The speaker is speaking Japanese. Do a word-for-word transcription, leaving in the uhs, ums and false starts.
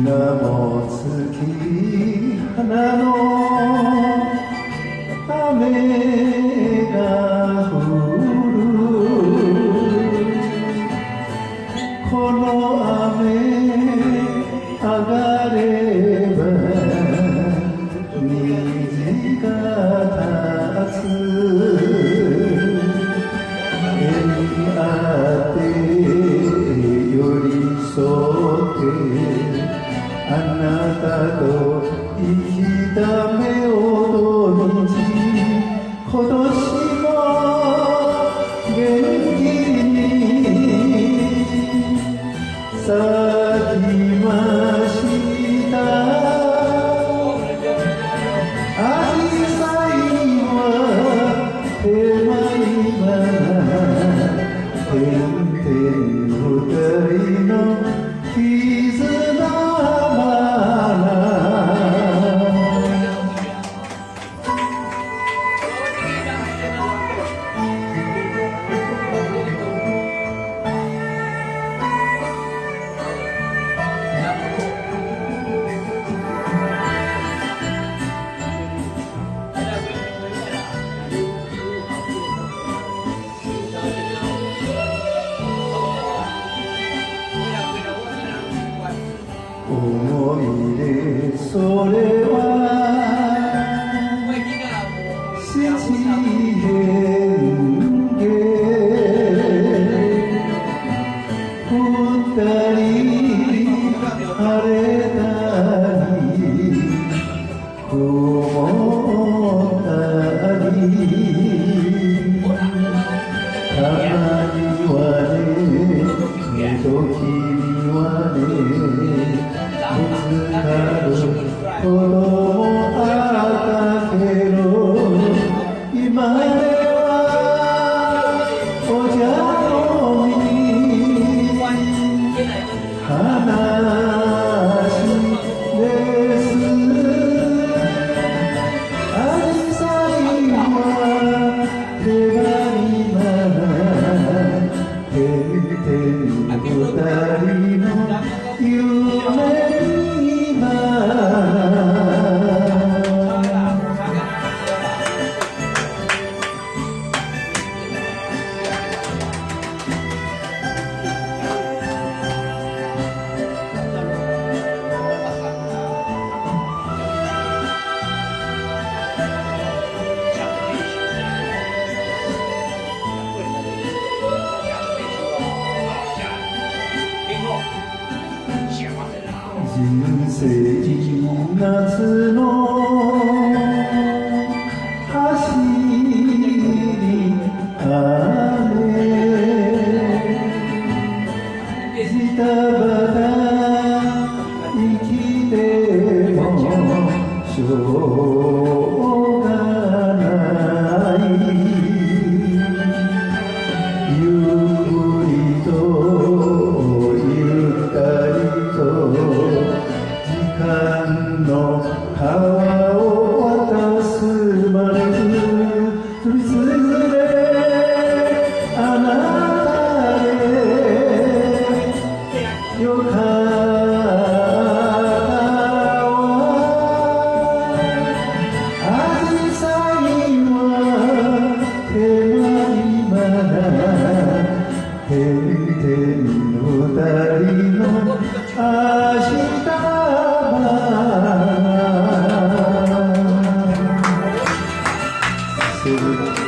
も月花の雨が降るこの雨上がれば虹が立つ絵にあって寄り添ってあなたと生きた目を土日今年も元気に咲きましたアジサイは手前花点々二人の絆思い出それは七変化二人晴れたり曇ったりたまにはね時にはねぶつかることもあったけど今ではお茶飲み話ですアジサイは手張り花点々二人の夢人生夏の走り雨ジタバタ生きてもしょうがないゆっくりとゆったりと時間の川を渡すまでつりつれあなたでよかったわアジサイは手間にまだ点々二人の明日花